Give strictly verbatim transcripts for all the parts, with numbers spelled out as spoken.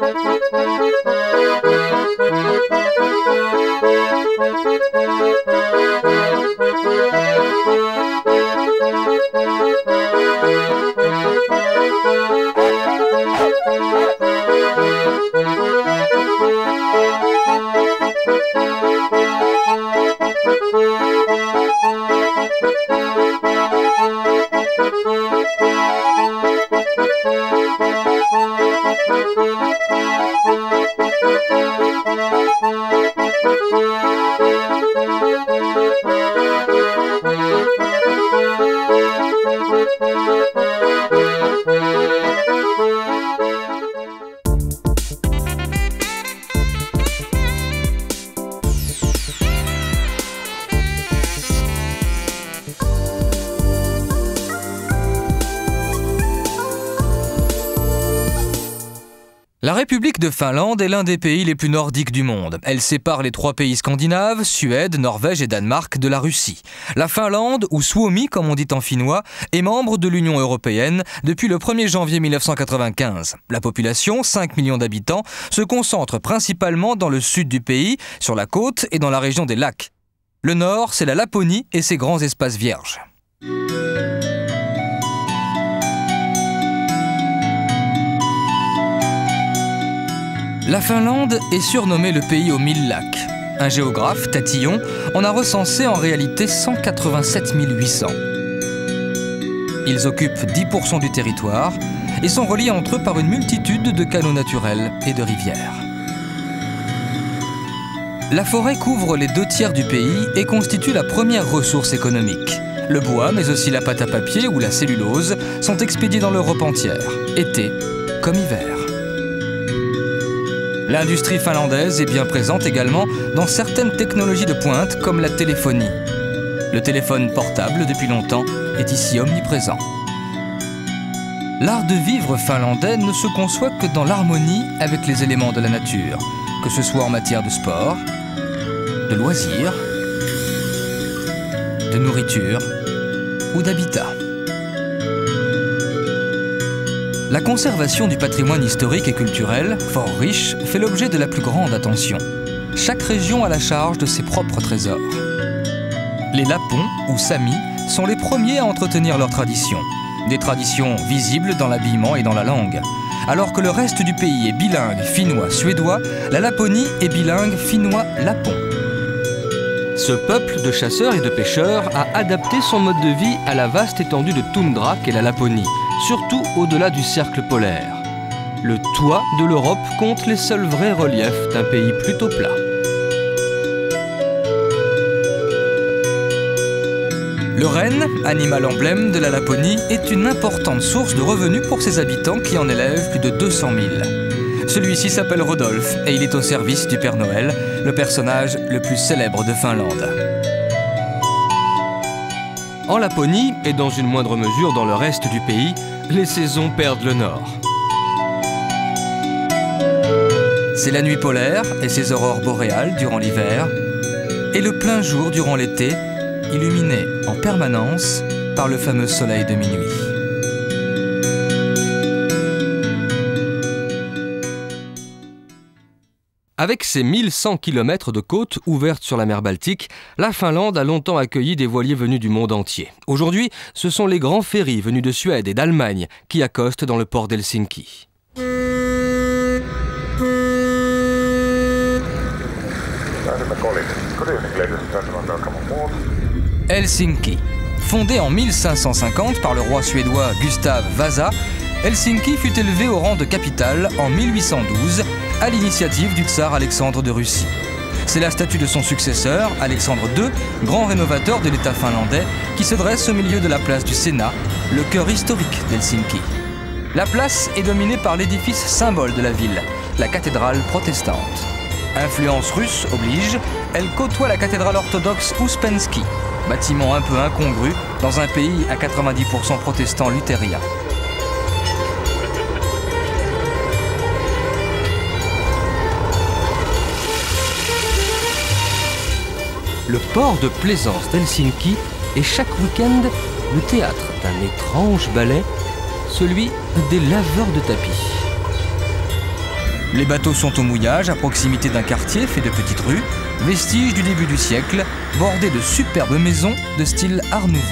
La République de Finlande est l'un des pays les plus nordiques du monde. Elle sépare les trois pays scandinaves, Suède, Norvège et Danemark, de la Russie. La Finlande, ou Suomi comme on dit en finnois, est membre de l'Union européenne depuis le premier janvier mille neuf cent quatre-vingt-quinze. La population, cinq millions d'habitants, se concentre principalement dans le sud du pays, sur la côte et dans la région des lacs. Le nord, c'est la Laponie et ses grands espaces vierges. La Finlande est surnommée le pays aux mille lacs. Un géographe, Tatillon, en a recensé en réalité cent quatre-vingt-sept mille huit cents. Ils occupent dix pour cent du territoire et sont reliés entre eux par une multitude de canaux naturels et de rivières. La forêt couvre les deux tiers du pays et constitue la première ressource économique. Le bois, mais aussi la pâte à papier ou la cellulose, sont expédiés dans l'Europe entière, été comme hiver. L'industrie finlandaise est bien présente également dans certaines technologies de pointe comme la téléphonie. Le téléphone portable, depuis longtemps, est ici omniprésent. L'art de vivre finlandais ne se conçoit que dans l'harmonie avec les éléments de la nature, que ce soit en matière de sport, de loisirs, de nourriture ou d'habitat. La conservation du patrimoine historique et culturel, fort riche, fait l'objet de la plus grande attention. Chaque région a la charge de ses propres trésors. Les Lapons, ou Samis, sont les premiers à entretenir leurs traditions. Des traditions visibles dans l'habillement et dans la langue. Alors que le reste du pays est bilingue finnois-suédois, la Laponie est bilingue finnois-lapon. Ce peuple de chasseurs et de pêcheurs a adapté son mode de vie à la vaste étendue de toundra qu'est la Laponie, surtout au-delà du cercle polaire. Le toit de l'Europe compte les seuls vrais reliefs d'un pays plutôt plat. Le renne, animal emblème de la Laponie, est une importante source de revenus pour ses habitants qui en élèvent plus de deux cent mille. Celui-ci s'appelle Rodolphe et il est au service du Père Noël, le personnage le plus célèbre de Finlande. En Laponie, et dans une moindre mesure dans le reste du pays, les saisons perdent le nord. C'est la nuit polaire et ses aurores boréales durant l'hiver, et le plein jour durant l'été, illuminé en permanence par le fameux soleil de minuit. Avec ses mille cent kilomètres de côte ouvertes sur la mer Baltique, la Finlande a longtemps accueilli des voiliers venus du monde entier. Aujourd'hui, ce sont les grands ferries venus de Suède et d'Allemagne qui accostent dans le port d'Helsinki. Helsinki. Fondée en mille cinq cent cinquante par le roi suédois Gustav Vasa, Helsinki fut élevée au rang de capitale en mille huit cent douze à l'initiative du tsar Alexandre de Russie. C'est la statue de son successeur, Alexandre deux, grand rénovateur de l'État finlandais, qui se dresse au milieu de la place du Sénat, le cœur historique d'Helsinki. La place est dominée par l'édifice symbole de la ville, la cathédrale protestante. Influence russe oblige, elle côtoie la cathédrale orthodoxe Ouspensky, bâtiment un peu incongru dans un pays à quatre-vingt-dix pour cent protestant luthérien. Le port de plaisance d'Helsinki est chaque week-end le théâtre d'un étrange ballet, celui des laveurs de tapis. Les bateaux sont au mouillage à proximité d'un quartier fait de petites rues, vestige du début du siècle, bordé de superbes maisons de style Art Nouveau.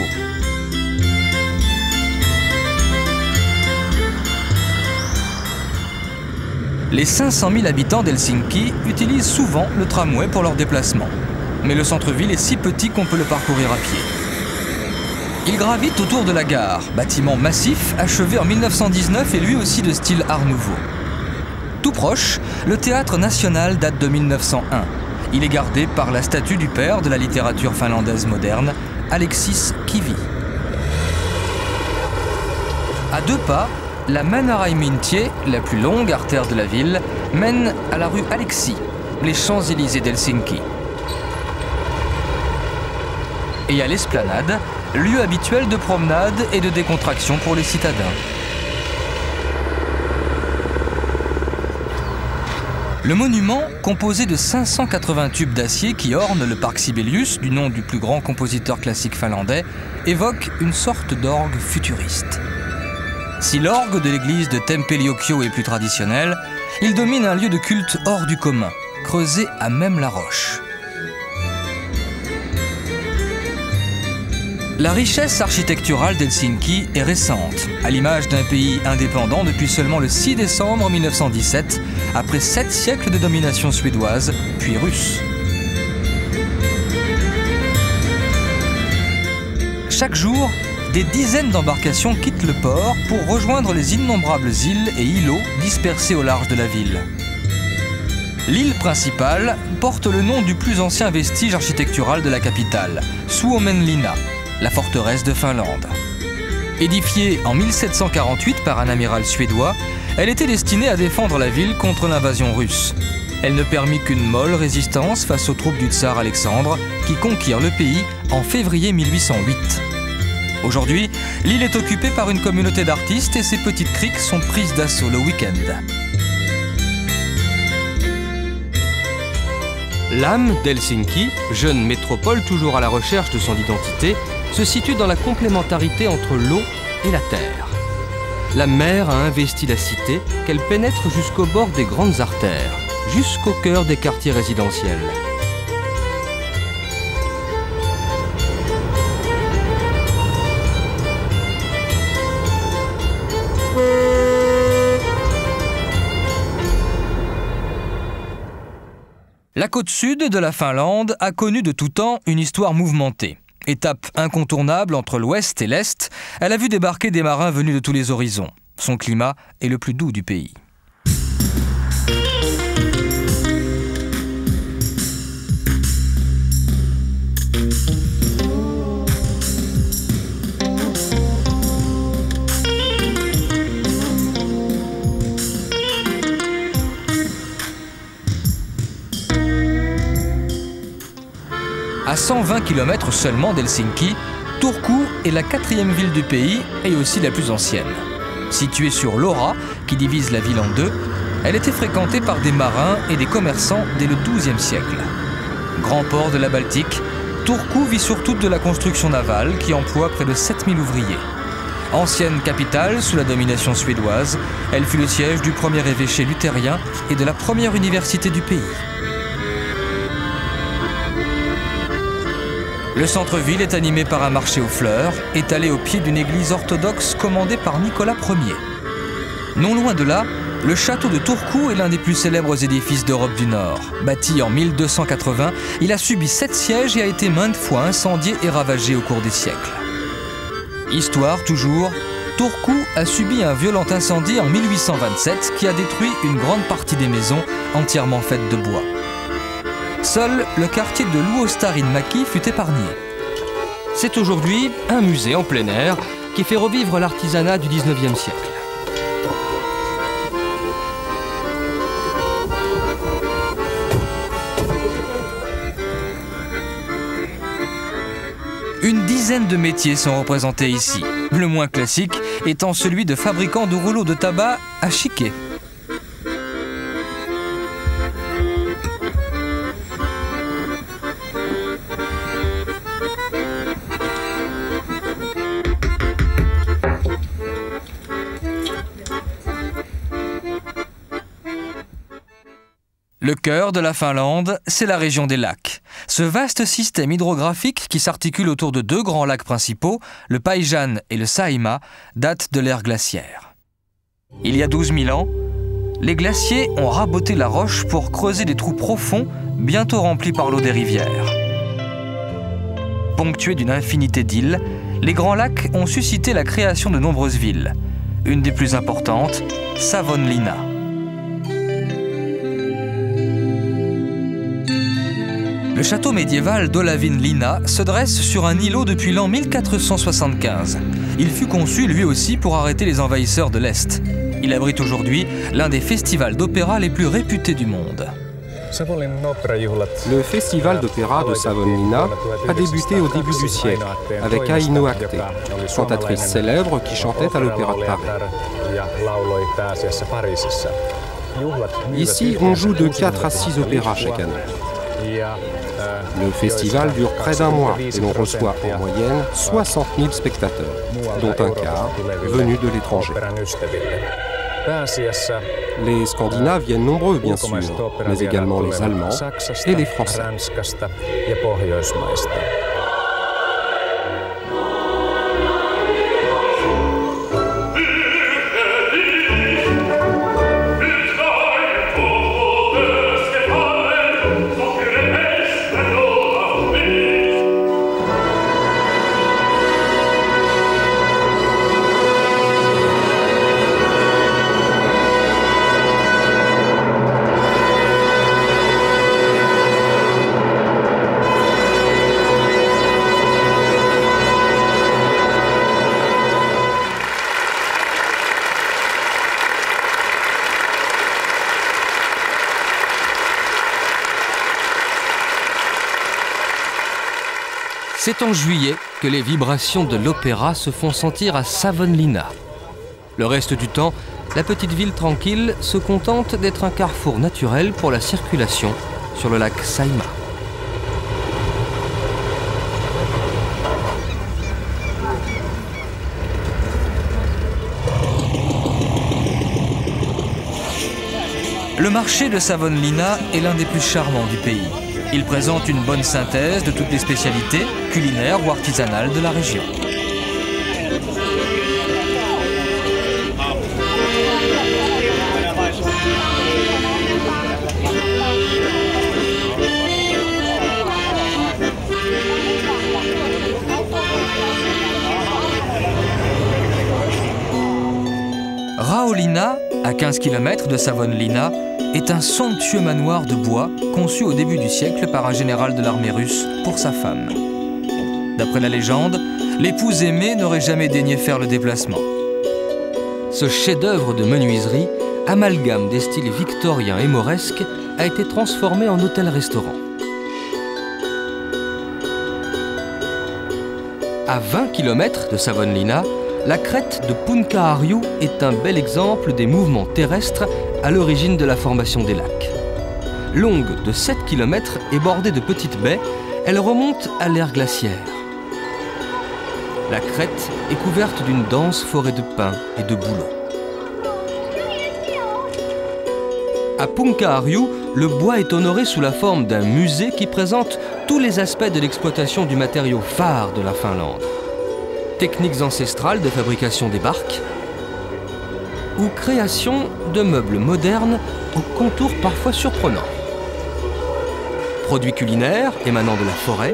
Les cinq cent mille habitants d'Helsinki utilisent souvent le tramway pour leurs déplacements. Mais le centre-ville est si petit qu'on peut le parcourir à pied. Il gravite autour de la gare, bâtiment massif achevé en mille neuf cent dix-neuf et lui aussi de style Art Nouveau. Tout proche, le Théâtre National date de mille neuf cent un. Il est gardé par la statue du père de la littérature finlandaise moderne, Aleksis Kivi. À deux pas, la Mannerheimintie, la plus longue artère de la ville, mène à la rue Alexis, les Champs-Élysées d'Helsinki. Et à l'esplanade, lieu habituel de promenade et de décontraction pour les citadins. Le monument, composé de cinq cent quatre-vingts tubes d'acier qui ornent le parc Sibelius, du nom du plus grand compositeur classique finlandais, évoque une sorte d'orgue futuriste. Si l'orgue de l'église de Tempeliokio est plus traditionnel, il domine un lieu de culte hors du commun, creusé à même la roche. La richesse architecturale d'Helsinki est récente, à l'image d'un pays indépendant depuis seulement le six décembre mille neuf cent dix-sept, après sept siècles de domination suédoise, puis russe. Chaque jour, des dizaines d'embarcations quittent le port pour rejoindre les innombrables îles et îlots dispersés au large de la ville. L'île principale porte le nom du plus ancien vestige architectural de la capitale, Suomenlinna, la forteresse de Finlande. Édifiée en mille sept cent quarante-huit par un amiral suédois, elle était destinée à défendre la ville contre l'invasion russe. Elle ne permit qu'une molle résistance face aux troupes du tsar Alexandre, qui conquirent le pays en février mille huit cent huit. Aujourd'hui, l'île est occupée par une communauté d'artistes et ses petites criques sont prises d'assaut le week-end. L'âme d'Helsinki, jeune métropole toujours à la recherche de son identité, se situe dans la complémentarité entre l'eau et la terre. La mer a investi la cité, qu'elle pénètre jusqu'au bord des grandes artères, jusqu'au cœur des quartiers résidentiels. La côte sud de la Finlande a connu de tout temps une histoire mouvementée. Étape incontournable entre l'ouest et l'est, elle a vu débarquer des marins venus de tous les horizons. Son climat est le plus doux du pays. À cent vingt kilomètres seulement d'Helsinki, Turku est la quatrième ville du pays et aussi la plus ancienne. Située sur l'Ora, qui divise la ville en deux, elle était fréquentée par des marins et des commerçants dès le douzième siècle. Grand port de la Baltique, Turku vit surtout de la construction navale qui emploie près de sept mille ouvriers. Ancienne capitale sous la domination suédoise, elle fut le siège du premier évêché luthérien et de la première université du pays. Le centre-ville est animé par un marché aux fleurs, étalé au pied d'une église orthodoxe commandée par Nicolas Ier. Non loin de là, le château de Turku est l'un des plus célèbres édifices d'Europe du Nord. Bâti en mille deux cent quatre-vingts, il a subi sept sièges et a été maintes fois incendié et ravagé au cours des siècles. Histoire toujours, Turku a subi un violent incendie en mille huit cent vingt-sept qui a détruit une grande partie des maisons entièrement faites de bois. Seul le quartier de Luostarinmäki fut épargné. C'est aujourd'hui un musée en plein air qui fait revivre l'artisanat du dix-neuvième siècle. Une dizaine de métiers sont représentés ici, le moins classique étant celui de fabricant de rouleaux de tabac à chiquet. Le cœur de la Finlande, c'est la région des lacs. Ce vaste système hydrographique qui s'articule autour de deux grands lacs principaux, le Päijänne et le Saimaa, date de l'ère glaciaire. Il y a douze mille ans, les glaciers ont raboté la roche pour creuser des trous profonds, bientôt remplis par l'eau des rivières. Ponctués d'une infinité d'îles, les grands lacs ont suscité la création de nombreuses villes. Une des plus importantes, Savonlinna. Le château médiéval d'Olavinlinna se dresse sur un îlot depuis l'an mille quatre cent soixante-quinze. Il fut conçu lui aussi pour arrêter les envahisseurs de l'Est. Il abrite aujourd'hui l'un des festivals d'opéra les plus réputés du monde. Le festival d'opéra de Savonlinna a débuté au début du siècle avec Aino Akte, chantatrice célèbre qui chantait à l'Opéra de Paris. Ici, on joue de quatre à six opéras chaque année. Le festival dure près d'un mois et l'on reçoit en moyenne soixante mille spectateurs, dont un quart venus de l'étranger. Les Scandinaves viennent nombreux, bien sûr, mais également les Allemands et les Français. C'est en juillet que les vibrations de l'opéra se font sentir à Savonlinna. Le reste du temps, la petite ville tranquille se contente d'être un carrefour naturel pour la circulation sur le lac Saimaa. Le marché de Savonlinna est l'un des plus charmants du pays. Il présente une bonne synthèse de toutes les spécialités, culinaires ou artisanales de la région. Raolinna, à quinze kilomètres de Savonlinna, est un somptueux manoir de bois conçu au début du siècle par un général de l'armée russe pour sa femme. D'après la légende, l'épouse aimée n'aurait jamais daigné faire le déplacement. Ce chef-d'œuvre de menuiserie, amalgame des styles victoriens et mauresques, a été transformé en hôtel-restaurant. À vingt kilomètres de Savonlinna, la crête de Punkaharju est un bel exemple des mouvements terrestres à l'origine de la formation des lacs. Longue de sept kilomètres et bordée de petites baies, elle remonte à l'ère glaciaire. La crête est couverte d'une dense forêt de pins et de bouleaux. À Punkaharju, le bois est honoré sous la forme d'un musée qui présente tous les aspects de l'exploitation du matériau phare de la Finlande. Techniques ancestrales de fabrication des barques ou création de meubles modernes aux contours parfois surprenants. Produits culinaires émanant de la forêt,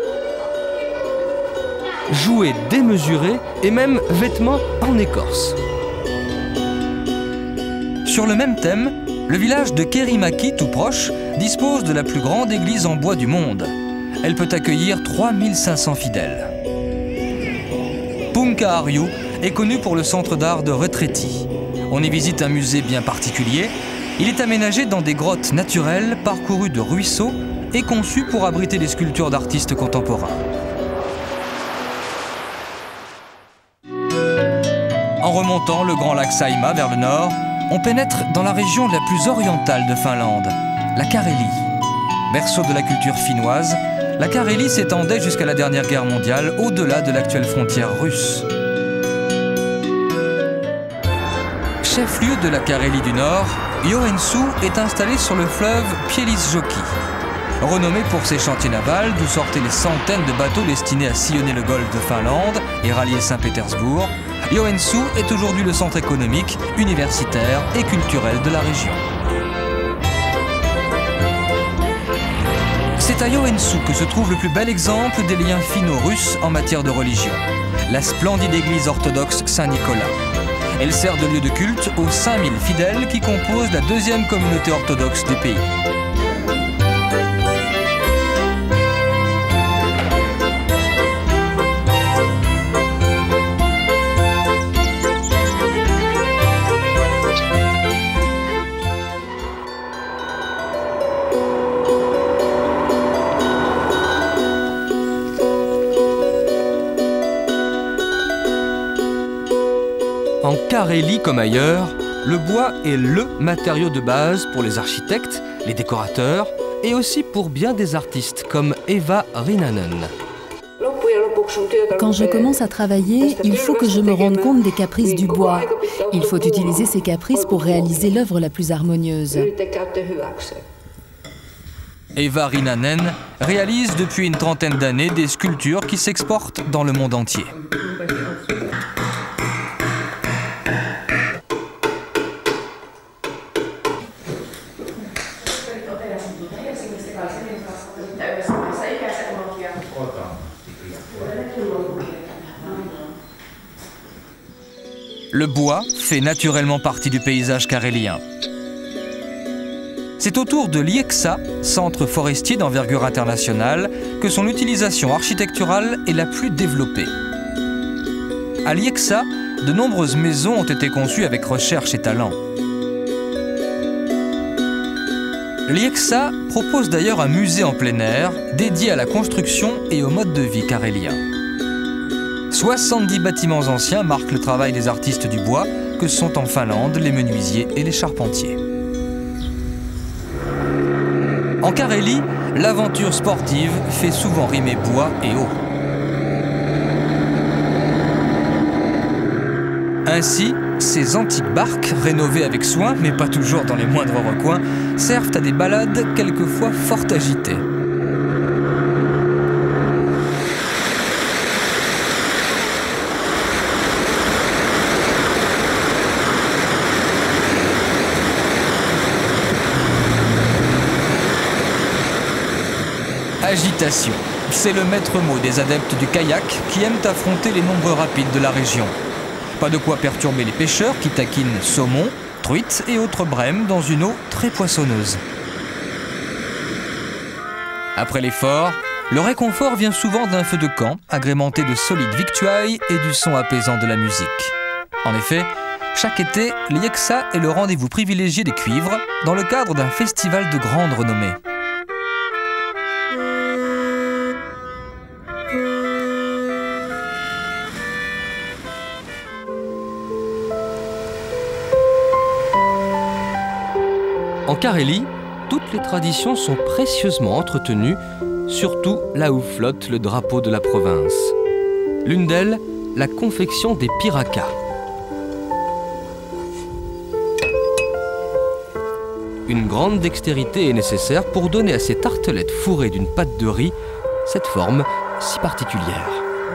jouets démesurés et même vêtements en écorce. Sur le même thème, le village de Kerimäki, tout proche, dispose de la plus grande église en bois du monde. Elle peut accueillir trois mille cinq cents fidèles. Punkaharju est connu pour le centre d'art de Retretti. On y visite un musée bien particulier. Il est aménagé dans des grottes naturelles parcourues de ruisseaux et conçu pour abriter des sculptures d'artistes contemporains. En remontant le grand lac Saimaa vers le nord, on pénètre dans la région la plus orientale de Finlande, la Carélie. Berceau de la culture finnoise, la Carélie s'étendait jusqu'à la dernière guerre mondiale, au-delà de l'actuelle frontière russe. Chef-lieu de la Carélie du Nord, Joensuu est installé sur le fleuve Pielisjoki. Renommé pour ses chantiers navals, d'où sortaient les centaines de bateaux destinés à sillonner le golfe de Finlande et rallier Saint-Pétersbourg, Joensuu est aujourd'hui le centre économique, universitaire et culturel de la région. C'est à Joensuu que se trouve le plus bel exemple des liens finno-russes en matière de religion, la splendide église orthodoxe Saint-Nicolas. Elle sert de lieu de culte aux cinq mille fidèles qui composent la deuxième communauté orthodoxe du pays. En Carélie comme ailleurs, le bois est le matériau de base pour les architectes, les décorateurs et aussi pour bien des artistes comme Eva Rinanen. Quand je commence à travailler, il faut que je me rende compte des caprices du bois. Il faut utiliser ces caprices pour réaliser l'œuvre la plus harmonieuse. Eva Rinanen réalise depuis une trentaine d'années des sculptures qui s'exportent dans le monde entier. Le bois fait naturellement partie du paysage carélien. C'est autour de Lieksa, centre forestier d'envergure internationale, que son utilisation architecturale est la plus développée. À Lieksa, de nombreuses maisons ont été conçues avec recherche et talent. Lieksa propose d'ailleurs un musée en plein air dédié à la construction et au mode de vie carélien. soixante-dix bâtiments anciens marquent le travail des artistes du bois que sont en Finlande les menuisiers et les charpentiers. En Carélie, l'aventure sportive fait souvent rimer bois et eau. Ainsi, ces antiques barques, rénovées avec soin, mais pas toujours dans les moindres recoins, servent à des balades quelquefois fort agitées. Agitation, c'est le maître mot des adeptes du kayak qui aiment affronter les nombreux rapides de la région. Pas de quoi perturber les pêcheurs qui taquinent saumon, truites et autres brèmes dans une eau très poissonneuse. Après l'effort, le réconfort vient souvent d'un feu de camp agrémenté de solides victuailles et du son apaisant de la musique. En effet, chaque été, Lieksa est le rendez-vous privilégié des cuivres dans le cadre d'un festival de grande renommée. En Carélie, toutes les traditions sont précieusement entretenues, surtout là où flotte le drapeau de la province. L'une d'elles, la confection des pirakas. Une grande dextérité est nécessaire pour donner à ces tartelettes fourrées d'une pâte de riz cette forme si particulière.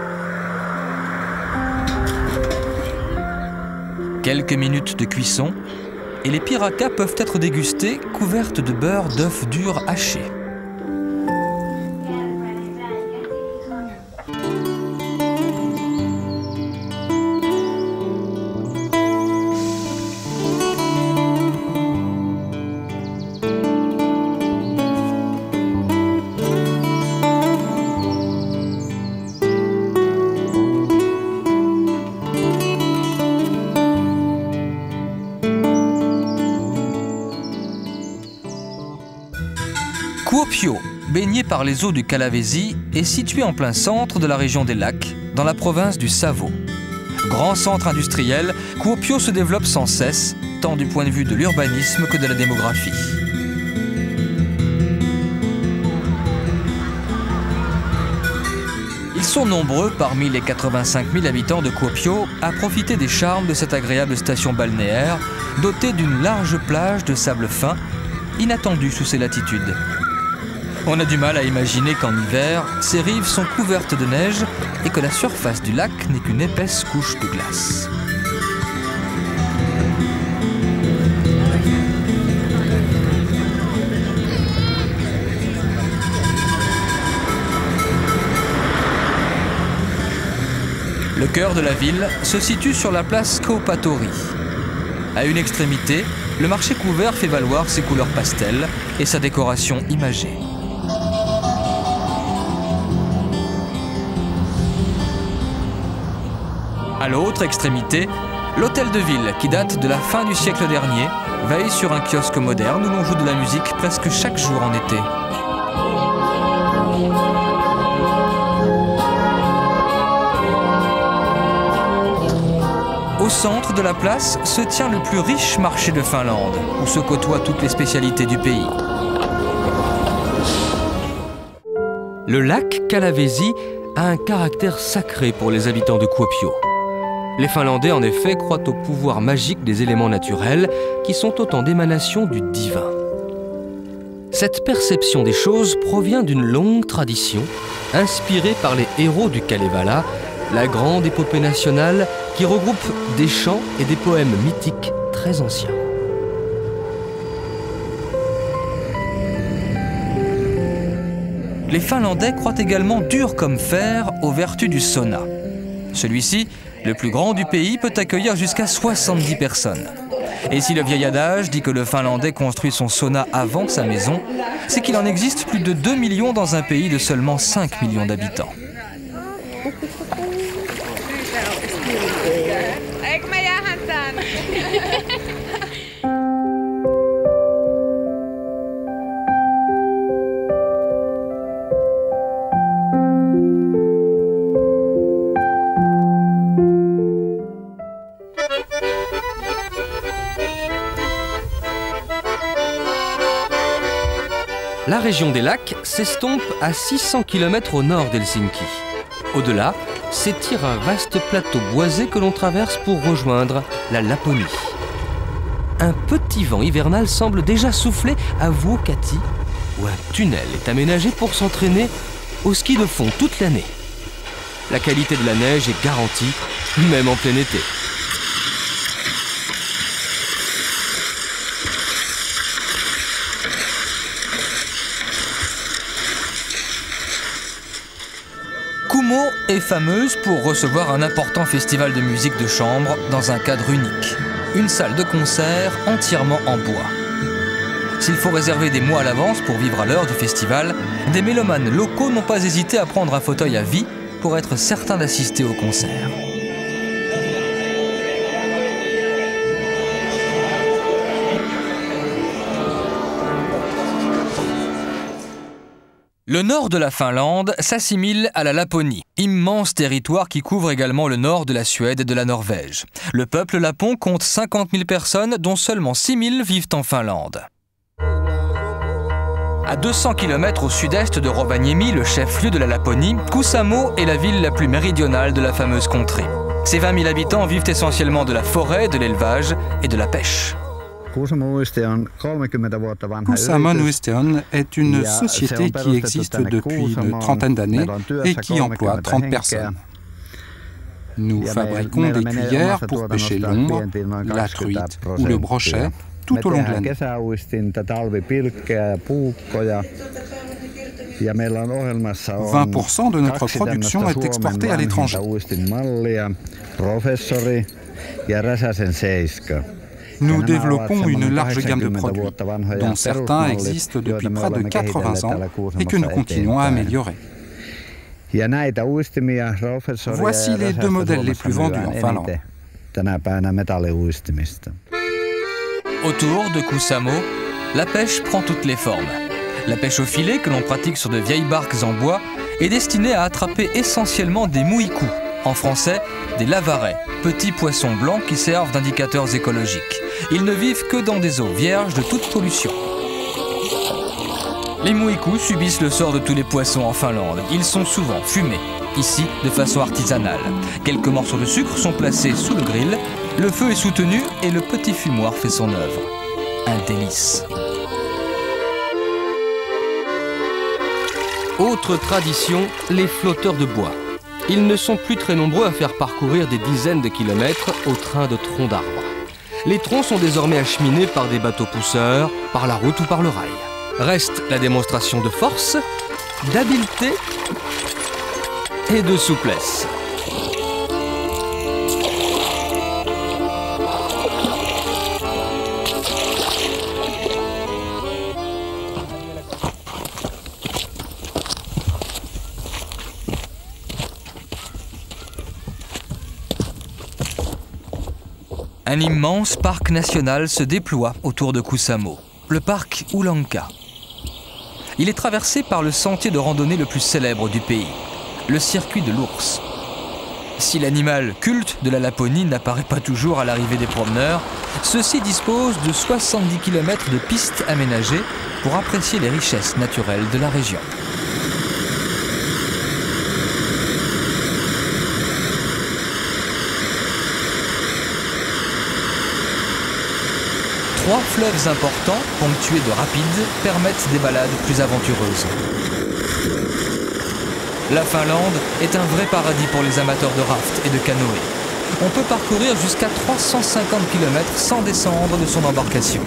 Quelques minutes de cuisson, et les pirakas peuvent être dégustés couvertes de beurre d'œuf dur haché. Kuopio, baigné par les eaux du Kalavesi, est situé en plein centre de la région des lacs, dans la province du Savo. Grand centre industriel, Kuopio se développe sans cesse, tant du point de vue de l'urbanisme que de la démographie. Ils sont nombreux parmi les quatre-vingt-cinq mille habitants de Kuopio à profiter des charmes de cette agréable station balnéaire dotée d'une large plage de sable fin, inattendue sous ces latitudes. On a du mal à imaginer qu'en hiver, ces rives sont couvertes de neige et que la surface du lac n'est qu'une épaisse couche de glace. Le cœur de la ville se situe sur la place Kaupatori. À une extrémité, le marché couvert fait valoir ses couleurs pastel et sa décoration imagée. À l'autre extrémité, l'hôtel de ville, qui date de la fin du siècle dernier, veille sur un kiosque moderne où l'on joue de la musique presque chaque jour en été. Au centre de la place se tient le plus riche marché de Finlande, où se côtoient toutes les spécialités du pays. Le lac Kalavesi a un caractère sacré pour les habitants de Kuopio. Les Finlandais, en effet, croient au pouvoir magique des éléments naturels, qui sont autant d'émanations du divin. Cette perception des choses provient d'une longue tradition, inspirée par les héros du Kalevala, la grande épopée nationale qui regroupe des chants et des poèmes mythiques très anciens. Les Finlandais croient également dur comme fer aux vertus du sauna. Celui-ci, le plus grand du pays, peut accueillir jusqu'à soixante-dix personnes. Et si le vieil adage dit que le Finlandais construit son sauna avant sa maison, c'est qu'il en existe plus de deux millions dans un pays de seulement cinq millions d'habitants. La région des lacs s'estompe à six cents kilomètres au nord d'Helsinki. Au-delà, s'étire un vaste plateau boisé que l'on traverse pour rejoindre la Laponie. Un petit vent hivernal semble déjà souffler à Vuokatti, où un tunnel est aménagé pour s'entraîner au ski de fond toute l'année. La qualité de la neige est garantie, même en plein été. Kumo est fameuse pour recevoir un important festival de musique de chambre dans un cadre unique. Une salle de concert entièrement en bois. S'il faut réserver des mois à l'avance pour vivre à l'heure du festival, des mélomanes locaux n'ont pas hésité à prendre un fauteuil à vie pour être certains d'assister au concert. Le nord de la Finlande s'assimile à la Laponie, immense territoire qui couvre également le nord de la Suède et de la Norvège. Le peuple lapon compte cinquante mille personnes, dont seulement six mille vivent en Finlande. À deux cents kilomètres au sud-est de Rovaniemi, le chef-lieu de la Laponie, Kuusamo est la ville la plus méridionale de la fameuse contrée. Ses vingt mille habitants vivent essentiellement de la forêt, de l'élevage et de la pêche. Kuusamo Nuisteon est une société qui existe depuis une trentaine d'années et qui emploie trente personnes. Nous fabriquons des cuillères pour pêcher l'ombre, la truite ou le brochet tout au long de l'année. vingt pour cent de notre production est exportée à l'étranger. Nous développons une large gamme de produits, dont certains existent depuis près de quatre-vingts ans et que nous continuons à améliorer. Voici les deux modèles les plus vendus en Finlande. Autour de Kuusamo, la pêche prend toutes les formes. La pêche au filet, que l'on pratique sur de vieilles barques en bois, est destinée à attraper essentiellement des mouïcous, en français des lavarets, petits poissons blancs qui servent d'indicateurs écologiques. Ils ne vivent que dans des eaux vierges de toute pollution. Les mouïkous subissent le sort de tous les poissons en Finlande. Ils sont souvent fumés, ici de façon artisanale. Quelques morceaux de sucre sont placés sous le grill, le feu est soutenu et le petit fumoir fait son œuvre. Un délice. Autre tradition, les flotteurs de bois. Ils ne sont plus très nombreux à faire parcourir des dizaines de kilomètres au train de troncs d'arbres. Les troncs sont désormais acheminés par des bateaux pousseurs, par la route ou par le rail. Reste la démonstration de force, d'habileté et de souplesse. Un immense parc national se déploie autour de Kuusamo, le parc Oulanka. Il est traversé par le sentier de randonnée le plus célèbre du pays, le circuit de l'ours. Si l'animal culte de la Laponie n'apparaît pas toujours à l'arrivée des promeneurs, ceux-ci disposent de soixante-dix kilomètres de pistes aménagées pour apprécier les richesses naturelles de la région. Trois fleuves importants, ponctués de rapides, permettent des balades plus aventureuses. La Finlande est un vrai paradis pour les amateurs de raft et de canoë. On peut parcourir jusqu'à trois cent cinquante kilomètres sans descendre de son embarcation.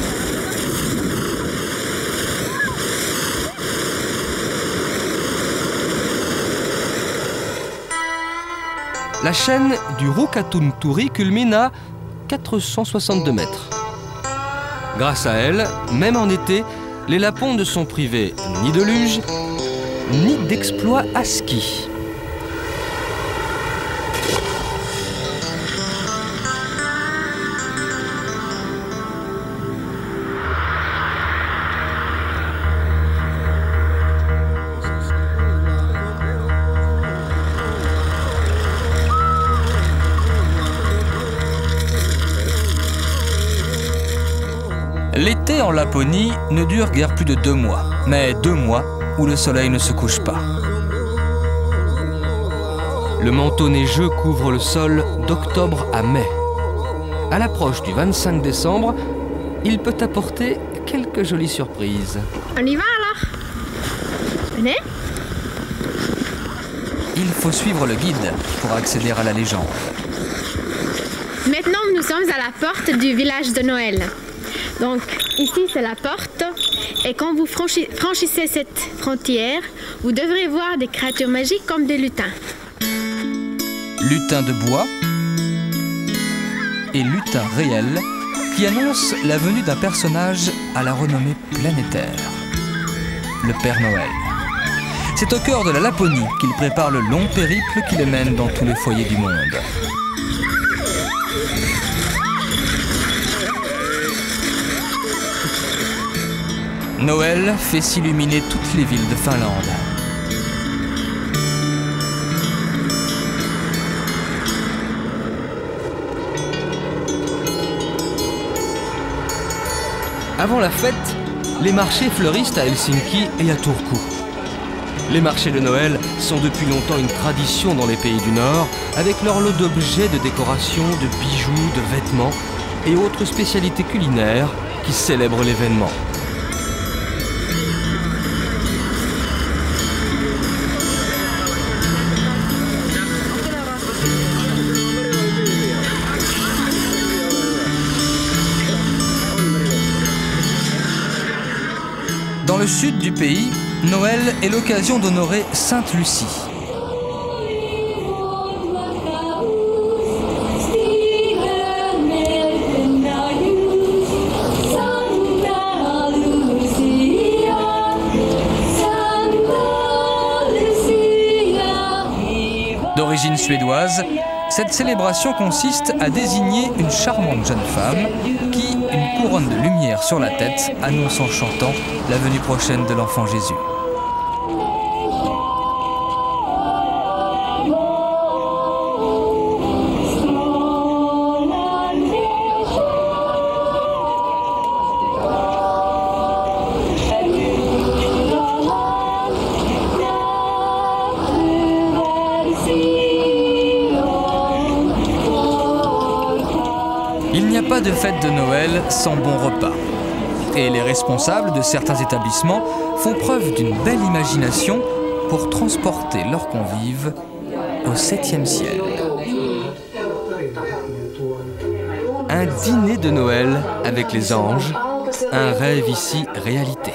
La chaîne du Ruukkatunturi culmine à quatre cent soixante-deux mètres. Grâce à elle, même en été, les Lapons ne sont privés ni de luge, ni d'exploits à ski. L'été en Laponie ne dure guère plus de deux mois, mais deux mois où le soleil ne se couche pas. Le manteau neigeux couvre le sol d'octobre à mai. À l'approche du vingt-cinq décembre, il peut apporter quelques jolies surprises. On y va alors? Venez. Il faut suivre le guide pour accéder à la légende. Maintenant, nous sommes à la porte du village de Noël. Donc, ici, c'est la porte. Et quand vous franchi- franchissez cette frontière, vous devrez voir des créatures magiques comme des lutins. Lutins de bois et lutins réels qui annoncent la venue d'un personnage à la renommée planétaire, le Père Noël. C'est au cœur de la Laponie qu'il prépare le long périple qui le mène dans tous les foyers du monde. Noël fait s'illuminer toutes les villes de Finlande. Avant la fête, les marchés fleurissent à Helsinki et à Turku. Les marchés de Noël sont depuis longtemps une tradition dans les pays du Nord, avec leur lot d'objets, de décoration, de bijoux, de vêtements et autres spécialités culinaires qui célèbrent l'événement. Dans le sud du pays, Noël est l'occasion d'honorer Sainte Lucie. D'origine suédoise, cette célébration consiste à désigner une charmante jeune femme qui, une couronne de lumière sur la tête, annonce en chantant la venue prochaine de l'enfant Jésus. n'y a pas de fête de Noël sans bon repas. Et les responsables de certains établissements font preuve d'une belle imagination pour transporter leurs convives au septième ciel. Un dîner de Noël avec les anges, un rêve ici réalité.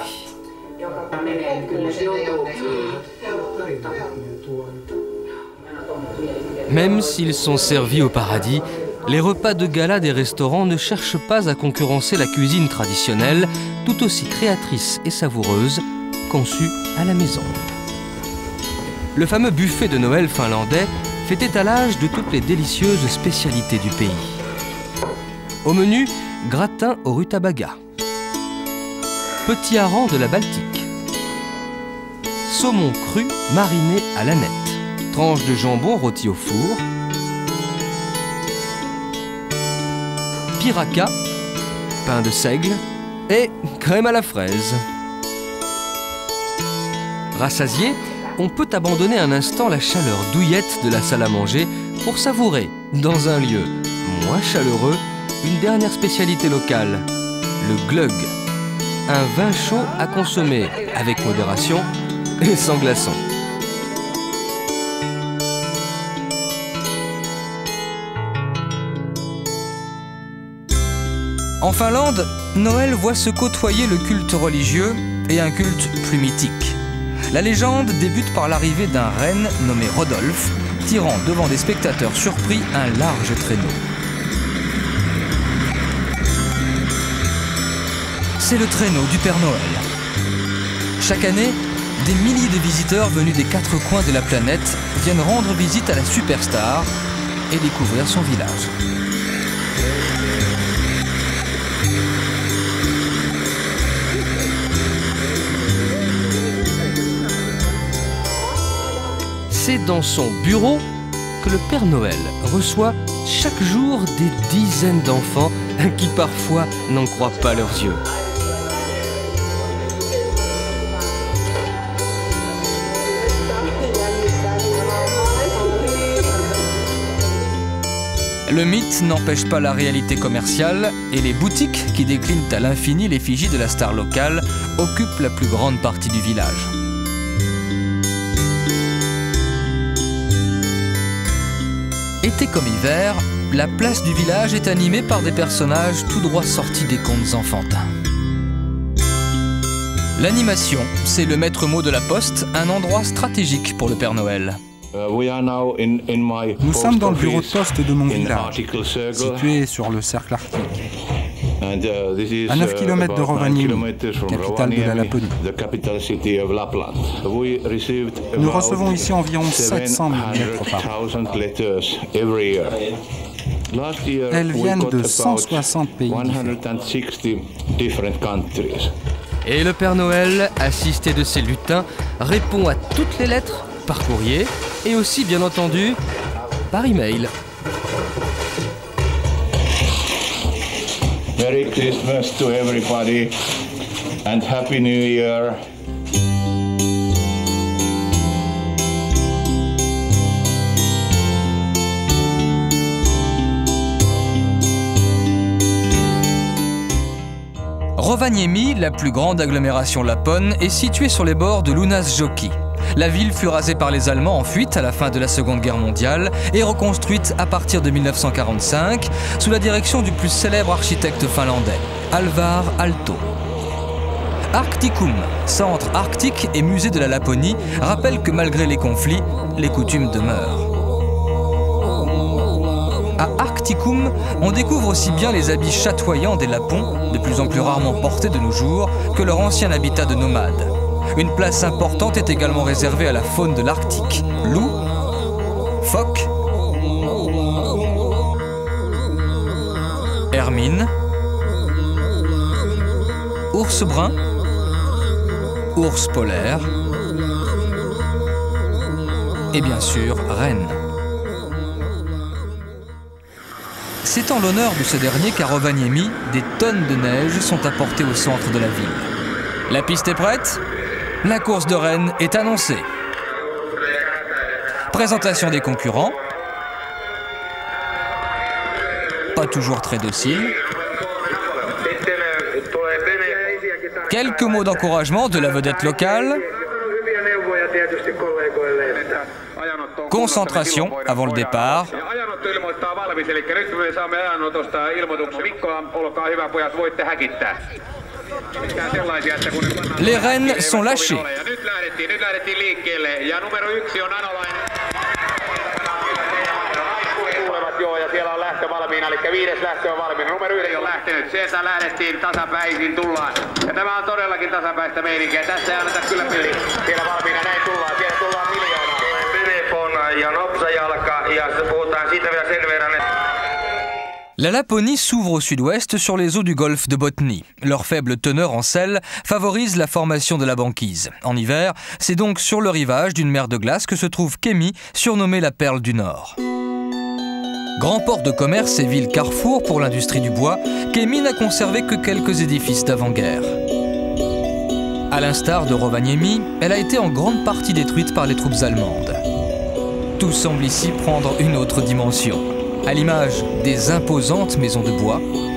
Même s'ils sont servis au paradis, les repas de gala des restaurants ne cherchent pas à concurrencer la cuisine traditionnelle, tout aussi créatrice et savoureuse, conçue à la maison. Le fameux buffet de Noël finlandais fait étalage de toutes les délicieuses spécialités du pays. Au menu, gratin au rutabaga, petit hareng de la Baltique, saumon cru mariné à l'aneth, tranche de jambon rôti au four, piraka, pain de seigle et crème à la fraise. Rassasié, on peut abandonner un instant la chaleur douillette de la salle à manger pour savourer, dans un lieu moins chaleureux, une dernière spécialité locale, le glögg, un vin chaud à consommer avec modération et sans glaçons. En Finlande, Noël voit se côtoyer le culte religieux et un culte plus mythique. La légende débute par l'arrivée d'un renne nommé Rodolphe, tirant devant des spectateurs surpris un large traîneau. C'est le traîneau du Père Noël. Chaque année, des milliers de visiteurs venus des quatre coins de la planète viennent rendre visite à la superstar et découvrir son village. C'est dans son bureau que le Père Noël reçoit chaque jour des dizaines d'enfants qui parfois n'en croient pas leurs yeux. Le mythe n'empêche pas la réalité commerciale et les boutiques qui déclinent à l'infini l'effigie de la star locale occupent la plus grande partie du village. Été comme hiver, la place du village est animée par des personnages tout droit sortis des contes enfantins. L'animation, c'est le maître mot de la Poste, un endroit stratégique pour le Père Noël. Nous sommes dans le bureau de poste de mon village, situé sur le cercle arctique, à neuf kilomètres de Rovaniemi, capitale de la Laponie. Nous recevons ici environ sept cents mille lettres par an. Elles viennent de cent soixante pays différents. Et le Père Noël, assisté de ses lutins, répond à toutes les lettres par courrier et aussi, bien entendu, par email. Merry Christmas to everybody and Happy New Year. Rovaniemi, la plus grande agglomération lapone, est située sur les bords de l'Uunasjoki. La ville fut rasée par les Allemands en fuite à la fin de la Seconde Guerre mondiale et reconstruite à partir de mille neuf cent quarante-cinq sous la direction du plus célèbre architecte finlandais, Alvar Aalto. Arcticum, centre arctique et musée de la Laponie, rappelle que malgré les conflits, les coutumes demeurent. À Arcticum, on découvre aussi bien les habits chatoyants des Lapons, de plus en plus rarement portés de nos jours, que leur ancien habitat de nomades. Une place importante est également réservée à la faune de l'Arctique. Loups, phoques, hermines, ours bruns, ours polaires et bien sûr rennes. C'est en l'honneur de ce dernier qu'à Rovaniemi, des tonnes de neige sont apportées au centre de la ville. La piste est prête ? La course de rennes est annoncée. Présentation des concurrents. Pas pas toujours très docile. Quelques mots d'encouragement de la vedette locale. Concentration avant le départ. Les rênes sont lâchées. La Laponie s'ouvre au sud-ouest sur les eaux du golfe de Botnie. Leur faible teneur en sel favorise la formation de la banquise. En hiver, c'est donc sur le rivage d'une mer de glace que se trouve Kemi, surnommée la perle du Nord. Grand port de commerce et ville carrefour pour l'industrie du bois, Kemi n'a conservé que quelques édifices d'avant-guerre. À l'instar de Rovaniemi, elle a été en grande partie détruite par les troupes allemandes. Tout semble ici prendre une autre dimension, à l'image des imposantes maisons de bois,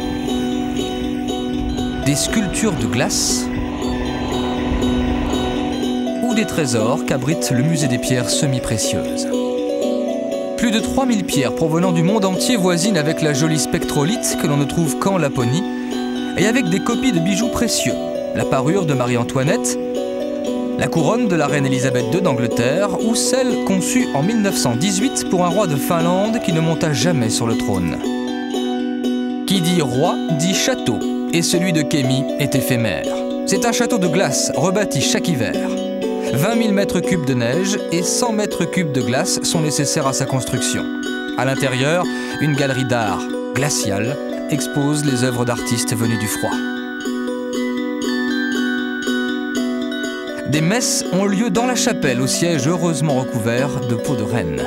des sculptures de glace ou des trésors qu'abrite le musée des pierres semi-précieuses. Plus de trois mille pierres provenant du monde entier voisinent avec la jolie spectrolite que l'on ne trouve qu'en Laponie, et avec des copies de bijoux précieux, la parure de Marie-Antoinette, la couronne de la reine Elisabeth deux d'Angleterre ou celle conçue en mille neuf cent dix-huit pour un roi de Finlande qui ne monta jamais sur le trône. Qui dit roi dit château, et celui de Kemi est éphémère. C'est un château de glace rebâti chaque hiver. vingt mille mètres cubes de neige et cent mètres cubes de glace sont nécessaires à sa construction. À l'intérieur, une galerie d'art glaciale expose les œuvres d'artistes venus du froid. Des messes ont lieu dans la chapelle au siège heureusement recouvert de peau de renne.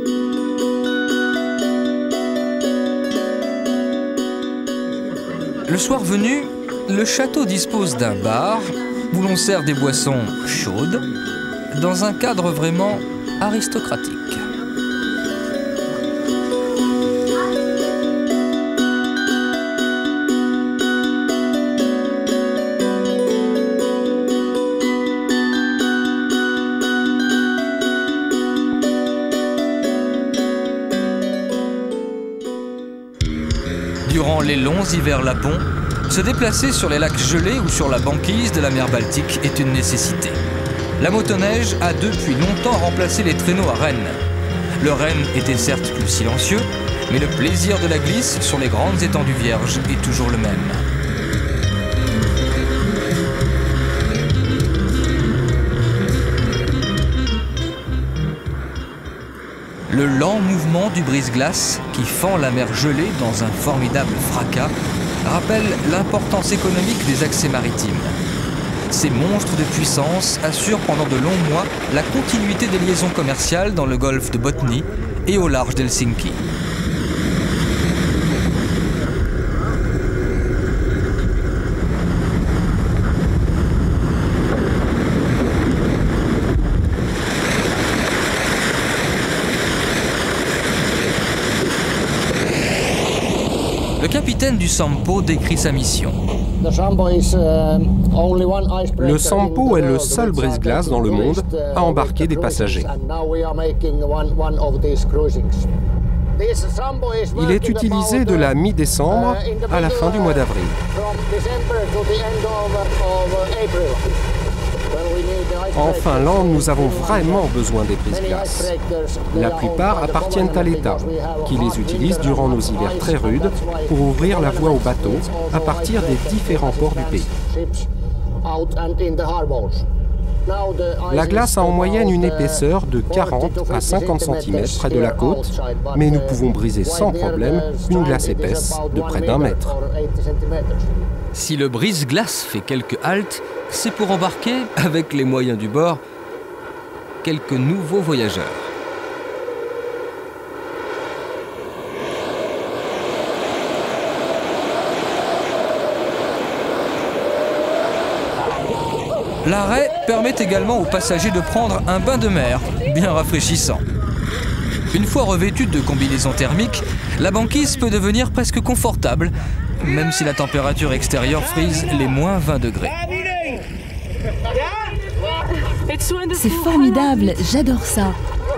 Le soir venu, le château dispose d'un bar où l'on sert des boissons chaudes dans un cadre vraiment aristocratique. Durant les longs hivers lapons, se déplacer sur les lacs gelés ou sur la banquise de la mer Baltique est une nécessité. La motoneige a depuis longtemps remplacé les traîneaux à Rennes. Le Renne était certes plus silencieux, mais le plaisir de la glisse sur les grandes étendues vierges est toujours le même. Le lent mouvement du brise-glace qui fend la mer gelée dans un formidable fracas rappelle l'importance économique des accès maritimes. Ces monstres de puissance assurent pendant de longs mois la continuité des liaisons commerciales dans le golfe de Botnie et au large d'Helsinki. Le capitaine du Sampo décrit sa mission. Le Sampo est le seul brise-glace dans le monde à embarquer des passagers. Il est utilisé de la mi-décembre à la fin du mois d'avril. En Finlande, nous avons vraiment besoin des brise-glaces. La plupart appartiennent à l'État, qui les utilise durant nos hivers très rudes pour ouvrir la voie aux bateaux à partir des différents ports du pays. La glace a en moyenne une épaisseur de quarante à cinquante centimètres près de la côte, mais nous pouvons briser sans problème une glace épaisse de près d'un mètre. Si le brise-glace fait quelques haltes, c'est pour embarquer, avec les moyens du bord, quelques nouveaux voyageurs. L'arrêt permet également aux passagers de prendre un bain de mer, bien rafraîchissant. Une fois revêtus de combinaisons thermiques, La banquise peut devenir presque confortable, même si la température extérieure frise les moins vingt degrés. C'est formidable, j'adore ça.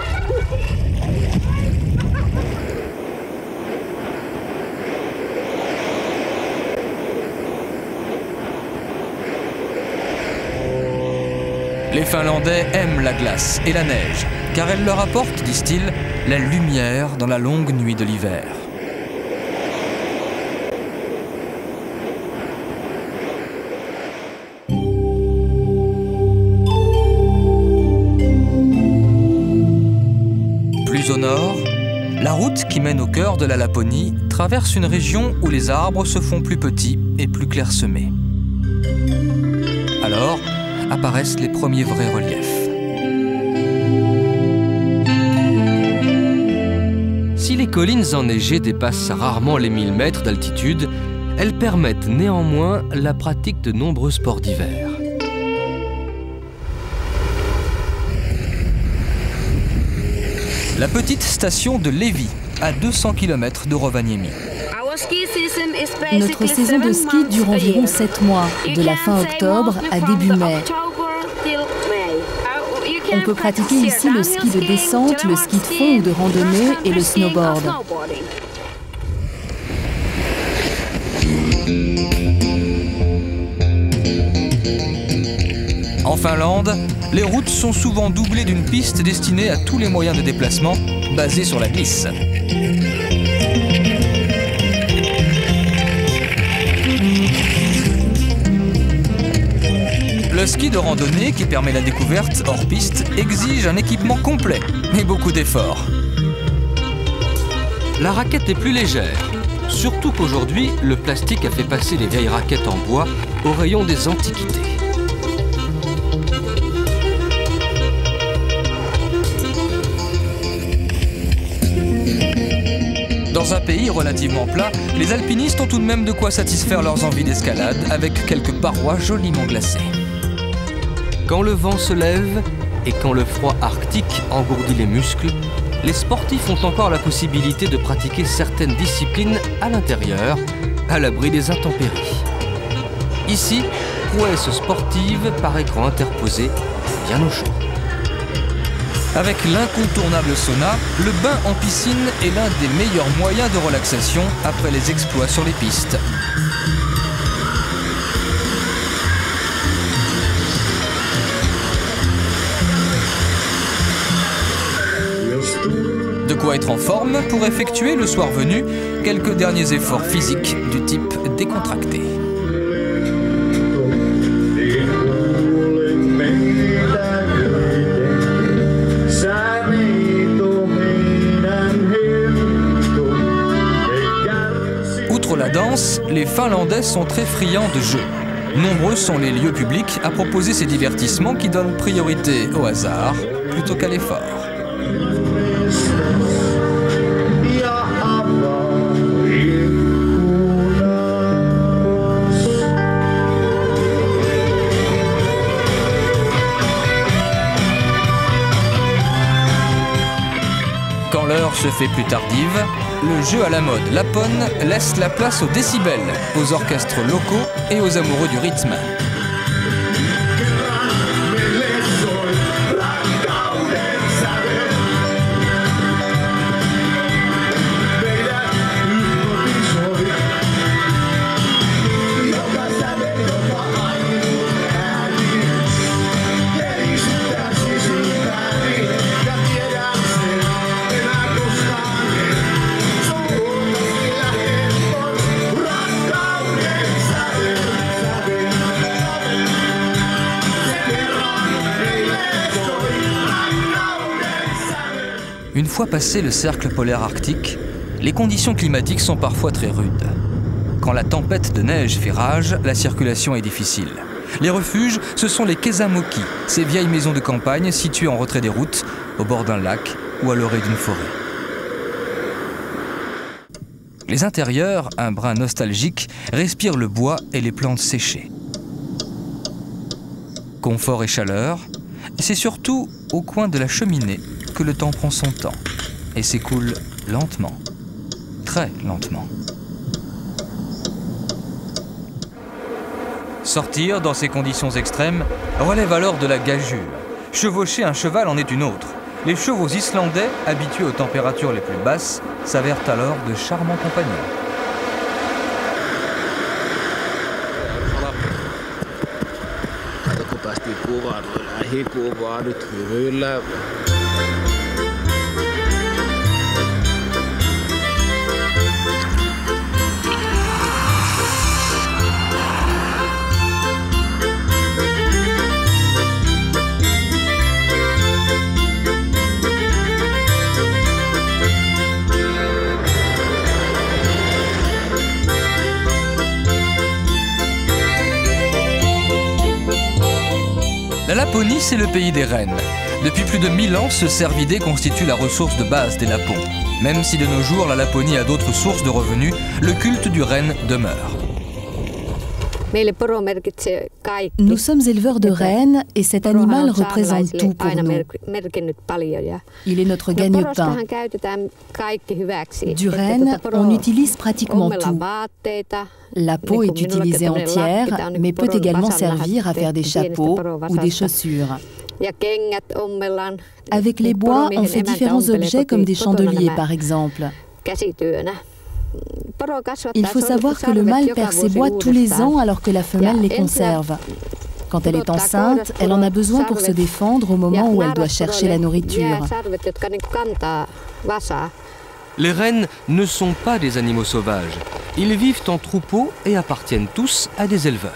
Les Finlandais aiment la glace et la neige, car elle leur apporte, disent-ils, la lumière dans la longue nuit de l'hiver. Plus au nord, la route qui mène au cœur de la Laponie traverse une région où les arbres se font plus petits et plus clairsemés. Alors, apparaissent les premiers vrais reliefs. Si les collines enneigées dépassent rarement les mille mètres d'altitude, elles permettent néanmoins la pratique de nombreux sports d'hiver. La petite station de Levi, à deux cents kilomètres de Rovaniemi. Notre saison de ski dure environ sept mois, de la fin octobre à début mai. On peut pratiquer ici le ski de descente, le ski de fond ou de randonnée et le snowboard. En Finlande, les routes sont souvent doublées d'une piste destinée à tous les moyens de déplacement, basée sur la glisse. Le ski de randonnée, qui permet la découverte hors piste, exige un équipement complet et beaucoup d'efforts. La raquette est plus légère, surtout qu'aujourd'hui, le plastique a fait passer les vieilles raquettes en bois au rayon des antiquités. Dans un pays relativement plat, les alpinistes ont tout de même de quoi satisfaire leurs envies d'escalade avec quelques parois joliment glacées. Quand le vent se lève et quand le froid arctique engourdit les muscles, les sportifs ont encore la possibilité de pratiquer certaines disciplines à l'intérieur, à l'abri des intempéries. Ici, prouesse sportive par écran interposé, bien au chaud. Avec l'incontournable sauna, le bain en piscine est l'un des meilleurs moyens de relaxation après les exploits sur les pistes. De quoi être en forme pour effectuer le soir venu quelques derniers efforts physiques du type décontracté. Outre la danse, les Finlandais sont très friands de jeux. Nombreux sont les lieux publics à proposer ces divertissements qui donnent priorité au hasard plutôt qu'à l'effort. Quand l'heure se fait plus tardive, le jeu à la mode lapone laisse la place aux décibels, aux orchestres locaux et aux amoureux du rythme. Une fois passé le cercle polaire arctique, les conditions climatiques sont parfois très rudes. Quand la tempête de neige fait rage, la circulation est difficile. Les refuges, ce sont les kesamoki, ces vieilles maisons de campagne situées en retrait des routes, au bord d'un lac ou à l'orée d'une forêt. Les intérieurs, un brin nostalgique, respirent le bois et les plantes séchées. Confort et chaleur, c'est surtout au coin de la cheminée que le temps prend son temps et s'écoule lentement, très très lentement. Sortir dans ces conditions extrêmes relève alors de la gageure. Chevaucher un cheval en est une autre. Les chevaux islandais, habitués aux températures les plus basses, s'avèrent alors de charmants compagnons. La Laponie, c'est le pays des rennes. Depuis plus de mille ans, ce cervidé constitue la ressource de base des Lapons. Même si de nos jours, la Laponie a d'autres sources de revenus, le culte du renne demeure. Nous sommes éleveurs de rennes et cet animal représente tout pour nous. Il est notre gagne-pain. Du renne, on utilise pratiquement tout. La peau est utilisée entière, mais peut également servir à faire des chapeaux ou des chaussures. Avec les bois, on fait différents objets comme des chandeliers par exemple. Il faut savoir que le mâle perd ses bois tous les ans alors que la femelle les conserve. Quand elle est enceinte, elle en a besoin pour se défendre au moment où elle doit chercher la nourriture. Les rennes ne sont pas des animaux sauvages. Ils vivent en troupeau et appartiennent tous à des éleveurs.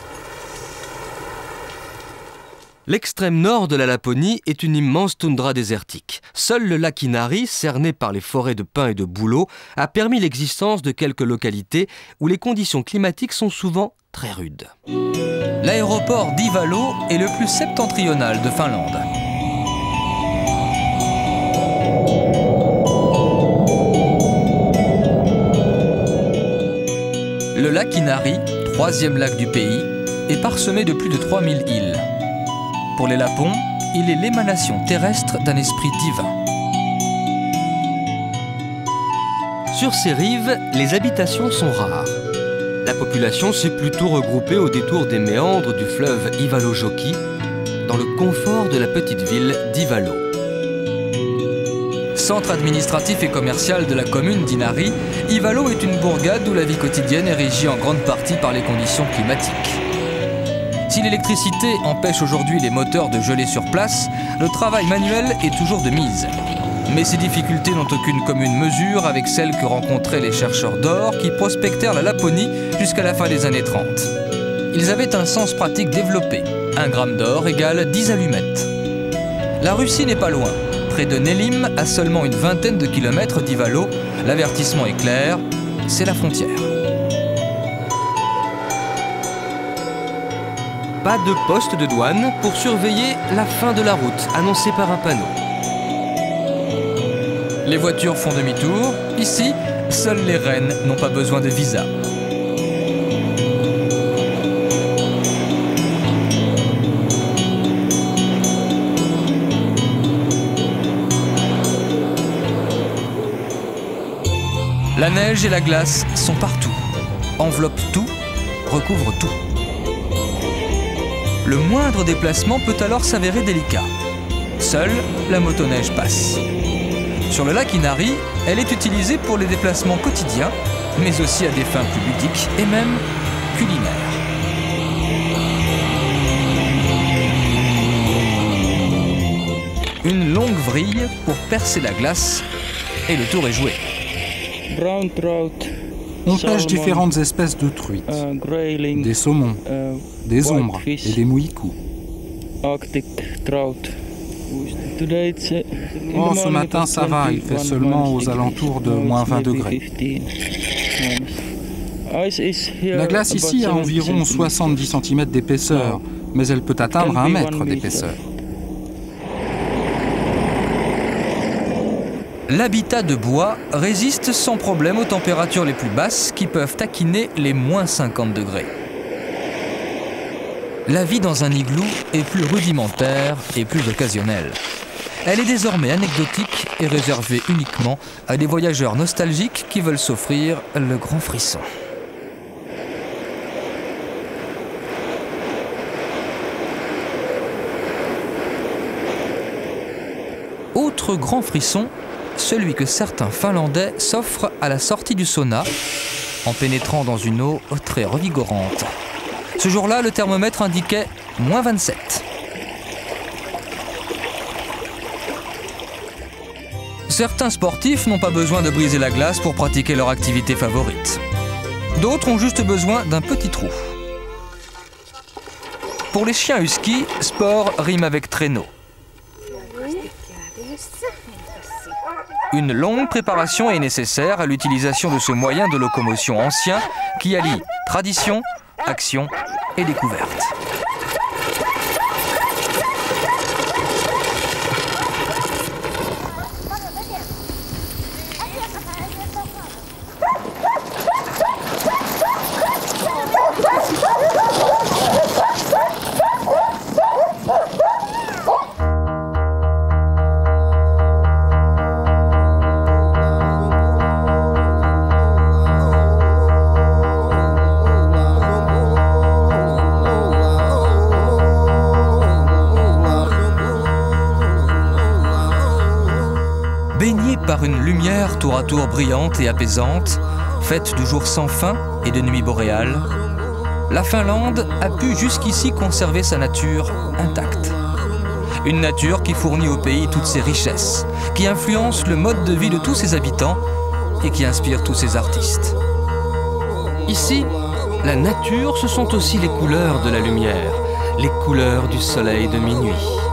L'extrême nord de la Laponie est une immense toundra désertique. Seul le lac Inari, cerné par les forêts de pins et de bouleaux, a permis l'existence de quelques localités où les conditions climatiques sont souvent très rudes. L'aéroport d'Ivalo est le plus septentrional de Finlande. Le lac Inari, troisième lac du pays, est parsemé de plus de trois mille îles. Pour les Lapons, il est l'émanation terrestre d'un esprit divin. Sur ces rives, les habitations sont rares. La population s'est plutôt regroupée au détour des méandres du fleuve Ivalojoki, dans le confort de la petite ville d'Ivalo. Centre administratif et commercial de la commune d'Inari, Ivalo est une bourgade où la vie quotidienne est régie en grande partie par les conditions climatiques. Si l'électricité empêche aujourd'hui les moteurs de geler sur place, le travail manuel est toujours de mise. Mais ces difficultés n'ont aucune commune mesure avec celles que rencontraient les chercheurs d'or qui prospectèrent la Laponie jusqu'à la fin des années trente. Ils avaient un sens pratique développé. Un gramme d'or égale dix allumettes. La Russie n'est pas loin. Près de Nelim, à seulement une vingtaine de kilomètres d'Ivalo, l'avertissement est clair, c'est la frontière. Pas de poste de douane pour surveiller la fin de la route, annoncée par un panneau. Les voitures font demi-tour. Ici, seuls les rennes n'ont pas besoin de visa. La neige et la glace sont partout, enveloppent tout, recouvrent tout. Le moindre déplacement peut alors s'avérer délicat. Seule la motoneige passe. Sur le lac Inari, elle est utilisée pour les déplacements quotidiens, mais aussi à des fins plus ludiques et même culinaires. Une longue vrille pour percer la glace et le tour est joué. On pêche différentes espèces de truites, des saumons, des ombres et des mouïcous. Oh, ce matin, ça va, il fait seulement aux alentours de moins vingt degrés. La glace ici a environ soixante-dix centimètres d'épaisseur, mais elle peut atteindre un mètre d'épaisseur. L'habitat de bois résiste sans problème aux températures les plus basses qui peuvent taquiner les moins cinquante degrés. La vie dans un igloo est plus rudimentaire et plus occasionnelle. Elle est désormais anecdotique et réservée uniquement à des voyageurs nostalgiques qui veulent s'offrir le grand frisson. Autre grand frisson, celui que certains Finlandais s'offrent à la sortie du sauna, en pénétrant dans une eau très revigorante. Ce jour-là, le thermomètre indiquait moins vingt-sept. Certains sportifs n'ont pas besoin de briser la glace pour pratiquer leur activité favorite. D'autres ont juste besoin d'un petit trou. Pour les chiens husky, sport rime avec traîneau. Une longue préparation est nécessaire à l'utilisation de ce moyen de locomotion ancien qui allie tradition, action et découverte. Baignée par une lumière tour à tour brillante et apaisante, faite de jours sans fin et de nuits boréales, la Finlande a pu jusqu'ici conserver sa nature intacte. Une nature qui fournit au pays toutes ses richesses, qui influence le mode de vie de tous ses habitants et qui inspire tous ses artistes. Ici, la nature, ce sont aussi les couleurs de la lumière, les couleurs du soleil de minuit.